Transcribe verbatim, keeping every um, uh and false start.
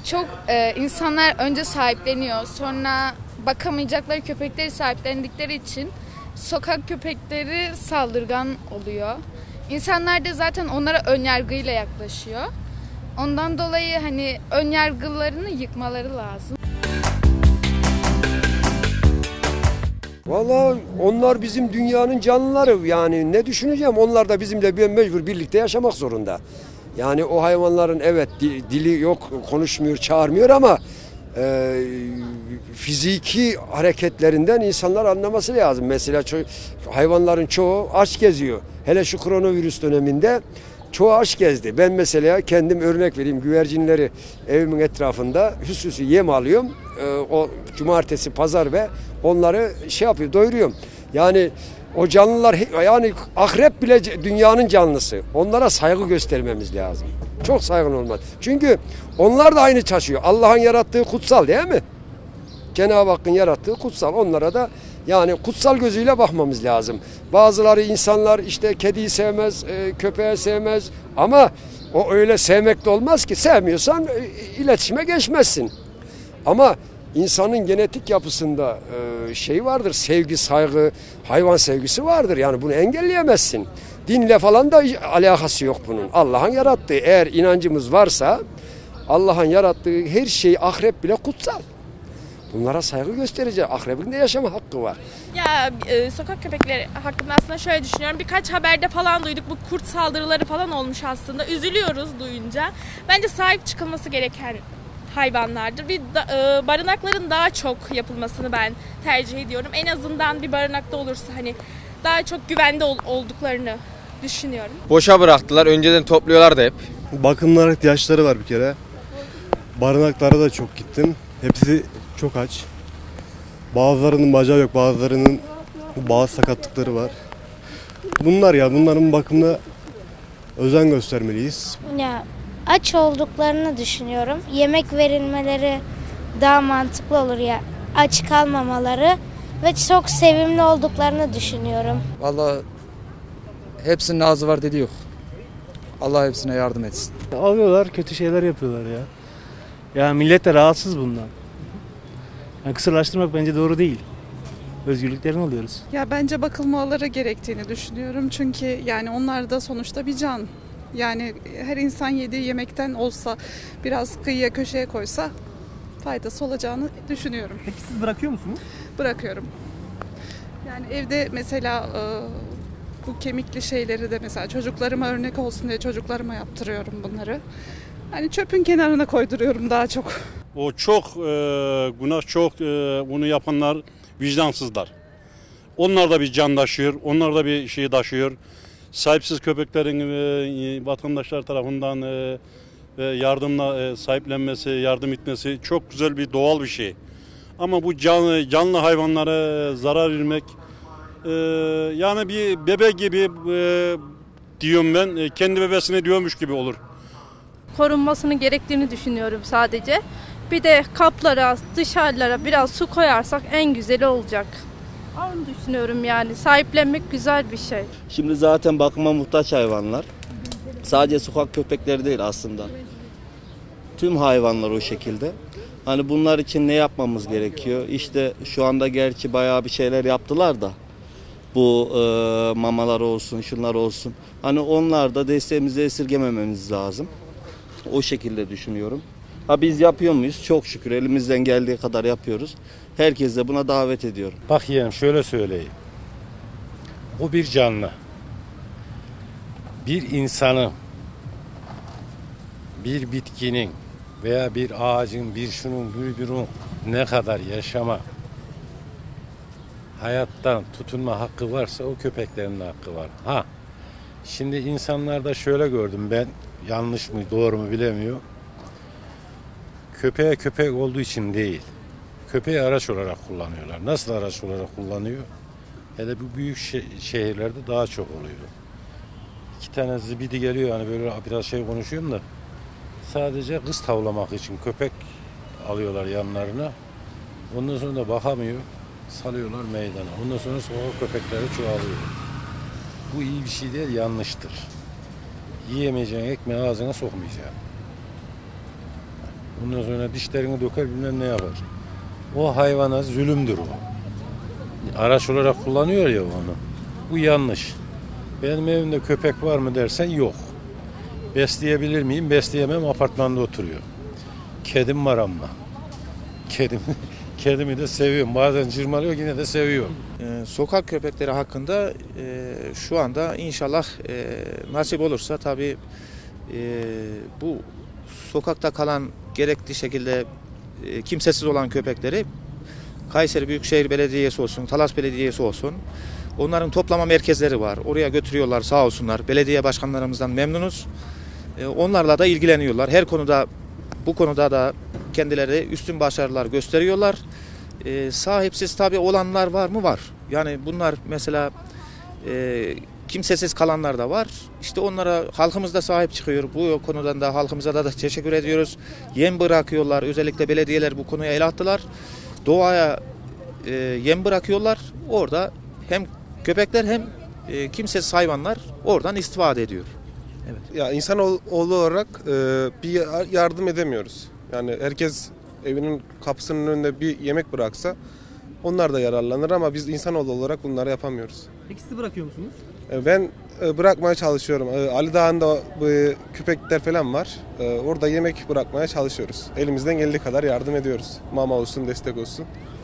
çok e, insanlar önce sahipleniyor, sonra bakamayacakları köpekleri sahiplendikleri için sokak köpekleri saldırgan oluyor. İnsanlar da zaten onlara önyargıyla yaklaşıyor. Ondan dolayı hani önyargılarını yıkmaları lazım. Vallahi onlar bizim dünyanın canlıları, yani ne düşüneceğim, onlar da bizimle bir mecbur birlikte yaşamak zorunda. Yani o hayvanların evet dili yok, konuşmuyor, çağırmıyor ama e, fiziki hareketlerinden insanlar anlaması lazım. Mesela ço- hayvanların çoğu aç geziyor. Hele şu koronavirüs döneminde çoğu aç gezdi. Ben mesela kendim örnek vereyim, güvercinleri evimin etrafında hüsüsü yem alıyorum. E, o cumartesi, pazar ve onları şey yapıyor, doyuruyorum. Yani o canlılar, yani akrep bile dünyanın canlısı. Onlara saygı göstermemiz lazım. Çok saygın olmaz. Çünkü onlar da aynı taşıyor. Allah'ın yarattığı kutsal değil mi? Cenab-ı Hakk'ın yarattığı kutsal. Onlara da yani kutsal gözüyle bakmamız lazım. Bazıları insanlar işte kediyi sevmez, köpeği sevmez ama o öyle sevmekle olmaz ki. Sevmiyorsan iletişime geçmezsin. Ama İnsanın genetik yapısında şey vardır, sevgi, saygı, hayvan sevgisi vardır. Yani bunu engelleyemezsin. Dinle falan da alakası yok bunun. Allah'ın yarattığı, eğer inancımız varsa Allah'ın yarattığı her şey, akrep bile kutsal. Bunlara saygı göstereceğiz. Akrebin de yaşama hakkı var. Ya e, sokak köpekleri hakkında aslında şöyle düşünüyorum. Birkaç haberde falan duyduk. Bu kurt saldırıları falan olmuş aslında. Üzülüyoruz duyunca. Bence sahip çıkılması gereken hayvanlardır. Bir da, e, barınakların daha çok yapılmasını ben tercih ediyorum. En azından bir barınakta olursa hani daha çok güvende ol, olduklarını düşünüyorum. Boşa bıraktılar. Önceden topluyorlardı hep. Bakımlara ihtiyaçları var bir kere. Barınaklara da çok gittim. Hepsi çok aç. Bazılarının bacağı yok, bazılarının bazı sakatlıkları var. Bunlar ya, bunların bakımına özen göstermeliyiz. Ya aç olduklarını düşünüyorum. Yemek verilmeleri daha mantıklı olur ya. Aç kalmamaları ve çok sevimli olduklarını düşünüyorum. Vallahi hepsinin ağzı var dediği yok. Allah hepsine yardım etsin. Alıyorlar, kötü şeyler yapıyorlar ya. Ya millet de rahatsız bundan. Yani kısırlaştırmak bence doğru değil. Özgürlüklerini alıyoruz. Ya bence bakılmaları gerektiğini düşünüyorum. Çünkü yani onlar da sonuçta bir can. Yani her insan yediği yemekten olsa biraz kıyıya köşeye koysa faydası olacağını düşünüyorum. Peki siz bırakıyor musunuz? Bırakıyorum. Yani evde mesela e, bu kemikli şeyleri de mesela çocuklarıma örnek olsun diye çocuklarıma yaptırıyorum bunları. Hani çöpün kenarına koyduruyorum daha çok. O çok e, günah çok, e, bunu yapanlar vicdansızlar. Onlar da bir can taşıyor, onlar da bir şey taşıyor. Sahipsiz köpeklerin e, vatandaşlar tarafından e, e, yardımla e, sahiplenmesi, yardım etmesi çok güzel bir doğal bir şey. Ama bu canlı, canlı hayvanlara zarar vermek, e, yani bir bebe gibi e, diyorum ben, e, kendi bebesine diyormuş gibi olur. Korunmasını gerektiğini düşünüyorum sadece. Bir de kaplara, dışarılara biraz su koyarsak en güzeli olacak. Onu düşünüyorum yani. Sahiplenmek güzel bir şey. Şimdi zaten bakıma muhtaç hayvanlar. Sadece sokak köpekleri değil aslında. Tüm hayvanlar o şekilde. Hani bunlar için ne yapmamız gerekiyor? İşte şu anda gerçi bayağı bir şeyler yaptılar da. Bu e, mamalar olsun, şunlar olsun. Hani onlar da desteğimizi esirgemememiz lazım. O şekilde düşünüyorum. Ha biz yapıyor muyuz? Çok şükür elimizden geldiği kadar yapıyoruz. Herkes de buna davet ediyorum. Bak yeğenim şöyle söyleyeyim. Bu bir canlı. Bir insanın, bir bitkinin veya bir ağacın, bir şunun, bir bunun ne kadar yaşama, hayattan tutunma hakkı varsa o köpeklerin de hakkı var. Ha, şimdi insanlarda şöyle gördüm ben, yanlış mı doğru mu bilemiyorum. Köpeğe köpek olduğu için değil. Köpeği araç olarak kullanıyorlar. Nasıl araç olarak kullanıyor? Hele bu büyük şehirlerde daha çok oluyor. İki tane zibidi geliyor, hani böyle biraz şey konuşuyorum da sadece kız tavlamak için köpek alıyorlar yanlarına. Ondan sonra da bakamıyor. Salıyorlar meydana. Ondan sonra sokak köpekleri çoğalıyor. Bu iyi bir şey değil, yanlıştır. Yiyemeyeceğin ekmeği ağzına sokmayacaksın. Ondan sonra dişlerini döker bilmem ne yapar. O hayvana zulümdür o. Araç olarak kullanıyor ya onu. Bu yanlış. Benim evimde köpek var mı dersen yok. Besleyebilir miyim? Besleyemem, apartmanda oturuyor. Kedim var ama. Kedim, kedimi de seviyorum. Bazen cırmalıyor, yine de seviyorum. Ee, sokak köpekleri hakkında e, şu anda inşallah e, nasip olursa tabii e, bu sokakta kalan gerekli şekilde e, kimsesiz olan köpekleri Kayseri Büyükşehir Belediyesi olsun, Talas Belediyesi olsun, onların toplama merkezleri var. Oraya götürüyorlar sağ olsunlar. Belediye başkanlarımızdan memnunuz. E, onlarla da ilgileniyorlar. Her konuda, bu konuda da kendileri üstün başarılar gösteriyorlar. E, sahipsiz tabii olanlar var mı? Var. Yani bunlar mesela e, kimsesiz kalanlar da var. İşte onlara halkımız da sahip çıkıyor. Bu konudan da halkımıza da, da teşekkür ediyoruz. Yem bırakıyorlar. Özellikle belediyeler bu konuya el attılar. Doğaya e, yem bırakıyorlar. Orada hem köpekler hem e, kimsesiz hayvanlar oradan istifade ediyor. Evet. Ya insanoğlu olarak e, bir yardım edemiyoruz. Yani herkes evinin kapısının önünde bir yemek bıraksa onlar da yararlanır ama biz insanoğlu olarak bunları yapamıyoruz. Peki siz bırakıyor musunuz? E, ben e, bırakmaya çalışıyorum. E, Ali Dağı'nda e, köpekler falan var. E, orada yemek bırakmaya çalışıyoruz. Elimizden geldiği kadar yardım ediyoruz. Mama olsun, destek olsun.